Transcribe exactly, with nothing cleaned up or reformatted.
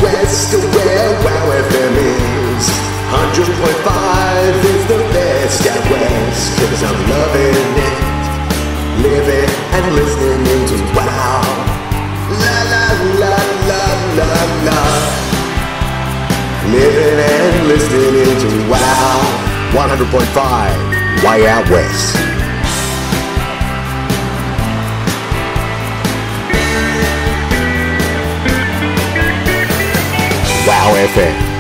West, where Wow F M is. one hundred point five is the best out west, 'cause I'm loving it, living and listening to Wow. La la la la la la. Living and listening to Wow. one hundred point five, Way Out West. Wow F M.